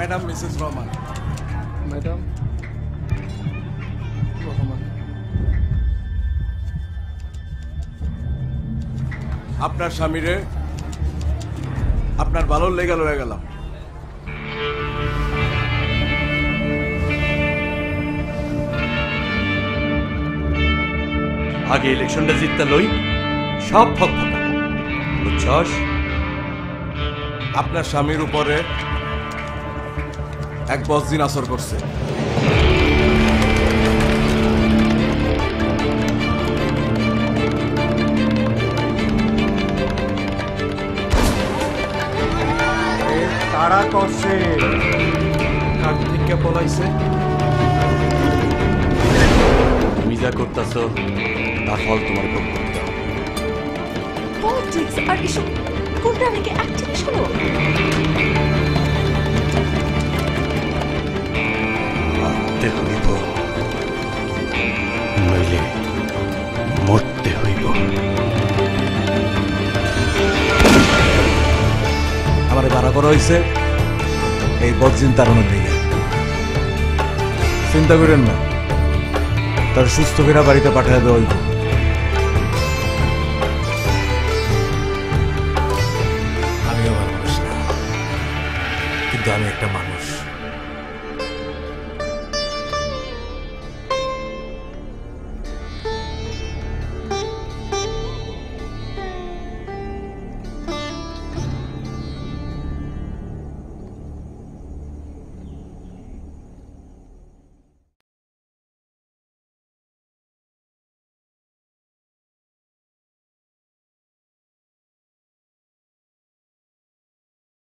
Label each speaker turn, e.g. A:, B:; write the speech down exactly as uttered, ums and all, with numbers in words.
A: Madam Mrs Rahman.
B: Madam Rahman.
A: আপনার স্বামীরে আপনার ভালো লেগে লয়ে গেলাম।
C: আগে ইলেকশনটা জিততে লই, সব ফক ফকা বুঝছস?
A: আপনার স্বামীর উপরে এক বস দিন আসর করছে।
B: তারা করছে
A: কার থেকে বলাইছে?
C: তুমি যা করতেছ তার ফল তোমার ভোগ করতে হবে।
D: পলিটিক্স আর এসব কোনটা নাকি অ্যাক্টিং শোনো?
C: মারতে হইব, নইলে মরতে হইব।
A: আমার ভাড়া করা হয়েছে এই বদজিন তাড়ানোর দিকে। চিন্তা করেন না, তার সুস্থ ফেরা বাড়িতে পাঠিয়ে দেওয়া হইব।